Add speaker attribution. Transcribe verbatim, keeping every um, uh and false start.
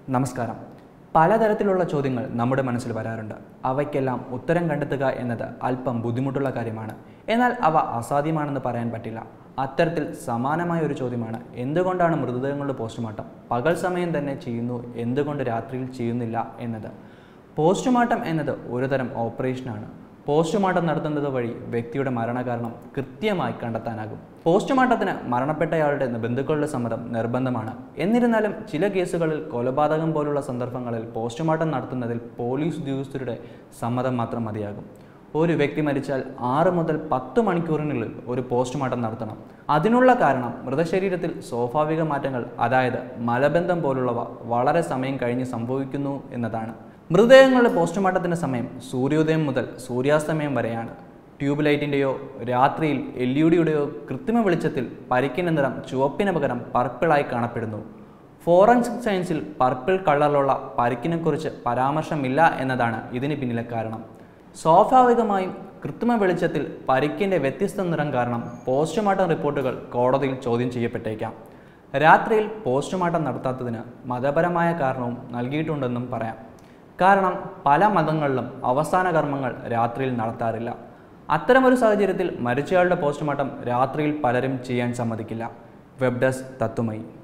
Speaker 1: നമസ്കാരം. പലതരത്തിലുള്ള ചോദ്യങ്ങൾ നമ്മുടെ മനസ്സിൽ വരാറുണ്ട്. അവയ്ക്കെല്ലാം ഉത്തരം കണ്ടെത്തുക എന്നത് അല്പം ബുദ്ധിമുട്ടുള്ള കാര്യമാണ്. എന്നാൽ അവ അസാധ്യമാണെന്ന് പറയാൻ പറ്റില്ല. അത്തരത്തിൽ സമാനമായ ഒരു ചോദ്യമാണ്, എന്തുകൊണ്ടാണ് മൃതദേഹങ്ങളുടെ പോസ്റ്റ്മോർട്ടം പകൽ സമയം തന്നെ ചെയ്യുന്നു, എന്തുകൊണ്ട് രാത്രിയിൽ ചെയ്യുന്നില്ല എന്നത്. പോസ്റ്റ്മോർട്ടം എന്നത് ഒരുതരം ഓപ്പറേഷനാണ്. പോസ്റ്റ്മോർട്ടം നടത്തുന്നത് വഴി വ്യക്തിയുടെ മരണകാരണം കൃത്യമായി കണ്ടെത്താനാകും. പോസ്റ്റ്മോർട്ടത്തിന് മരണപ്പെട്ടയാളുടെ ബന്ധുക്കളുടെ സമ്മതം നിർബന്ധമാണ്. എന്നിരുന്നാലും ചില കേസുകളിൽ കൊലപാതകം പോലുള്ള സന്ദർഭങ്ങളിൽ പോസ്റ്റ്മോർട്ടം നടത്തുന്നതിൽ പോലീസ് ഉദ്യോഗസ്ഥരുടെ സമ്മതം മാത്രം മതിയാകും. ഒരു വ്യക്തി മരിച്ചാൽ ആറ് മുതൽ പത്ത് മണിക്കൂറിനുള്ളിൽ ഒരു പോസ്റ്റ്മോർട്ടം നടത്തണം. അതിനുള്ള കാരണം മൃതശരീരത്തിൽ സ്വാഭാവിക മാറ്റങ്ങൾ, അതായത് മലബന്ധം പോലുള്ളവ വളരെ സമയം കഴിഞ്ഞ് സംഭവിക്കുന്നു എന്നതാണ്. മൃതദേഹങ്ങളുടെ പോസ്റ്റ്മോർട്ടത്തിൻ്റെ സമയം സൂര്യോദയം മുതൽ സൂര്യാസ്തമയം വരെയാണ്. ട്യൂബ് ലൈറ്റിൻ്റെയോ രാത്രിയിൽ എൽ ഇ ഡിയുടെയോ കൃത്രിമ വെളിച്ചത്തിൽ പരിക്കിൻ്റെ നിറം ചുവപ്പിന് പകരം പർപ്പിളായി കാണപ്പെടുന്നു. ഫോറൻസിക് സയൻസിൽ പർപ്പിൾ കളറിലുള്ള പരിക്കിനെക്കുറിച്ച് പരാമർശമില്ല എന്നതാണ് ഇതിന് പിന്നിലെ കാരണം. സ്വാഭാവികമായും കൃത്രിമ വെളിച്ചത്തിൽ പരിക്കിൻ്റെ വ്യത്യസ്ത നിറം കാരണം പോസ്റ്റ്മോർട്ടം റിപ്പോർട്ടുകൾ കോടതിയിൽ ചോദ്യം ചെയ്യപ്പെട്ടേക്കാം. രാത്രിയിൽ പോസ്റ്റ്മോർട്ടം നടത്താത്തതിന് മതപരമായ കാരണവും നൽകിയിട്ടുണ്ടെന്നും പറയാം. കാരണം പല മതങ്ങളിലും അവസാന കർമ്മങ്ങൾ രാത്രിയിൽ നടത്താറില്ല. അത്തരമൊരു സാഹചര്യത്തിൽ മരിച്ചയാളുടെ പോസ്റ്റ്മോർട്ടം രാത്രിയിൽ പലരും ചെയ്യാൻ സമ്മതിക്കില്ല. Web desk Tatwamayi.